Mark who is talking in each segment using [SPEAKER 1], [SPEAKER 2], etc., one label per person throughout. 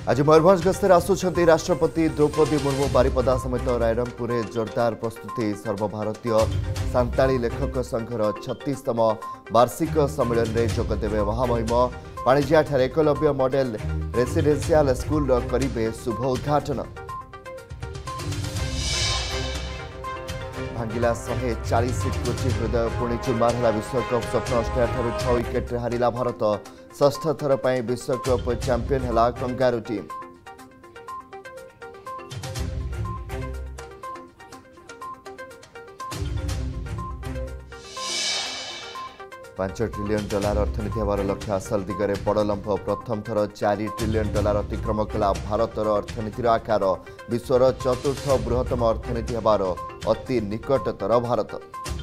[SPEAKER 1] आज मयूरभंज गस्तर आसुंच राष्ट्रपति द्रौपदी मुर्मू बारिपदा समेत रायरंगपुर जोरदार प्रस्तुति सर्वभारतीय सांताली लेखक संघर 36तम वार्षिक सम्मेलन में जोगदेवे महामहिम पाणिजिया एकलव्य मॉडल रेसिडेंशियल स्कूल करिबे शुभ उद्घाटन। भांगिला 140 कोटी हृदय पुणी चुरमार है विश्वकप स्वप्न ऑस्ट्रेलिया 6 विकेट हारिला भारत। षष्ठ थर पर विश्वकप चैंपियन है कंगारू टीम। $5 ट्रिलियन अर्थनीति होवार लक्ष्य हासिल दिगरे बड़ लंब प्रथम थर $4 ट्रिलियन अतिक्रम कला भारतर अर्थनीतिर आकार। विश्वर चतुर्थ बृहत्तम अर्थनीति होवार अति निकटतर भारत।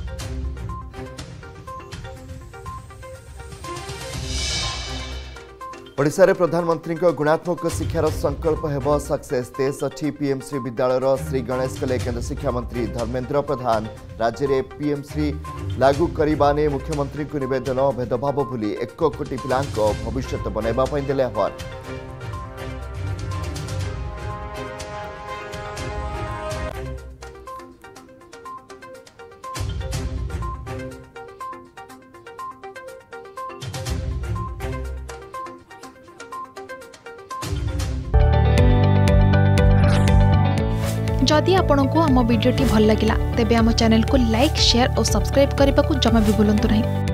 [SPEAKER 1] ओडिशा रे प्रधानमंत्री गुणात्मक शिक्षार संकल्प हेब सक्सेस। 63 पीएमश्री विद्यालय श्री गणेश कले केंद्र शिक्षा मंत्री धर्मेंद्र प्रधान। राज्य में पीएमश्री लागू करने मुख्यमंत्री को निवेदन। भेदभाव भूली 1 कोटी पिला भविष्य बनैबा देले आह्वान।
[SPEAKER 2] जदि आपंक आम भिडी भल लगा तेब आम चैनल को लाइक शेयर और सब्सक्राइब करने को जमा भी भूलु नहीं।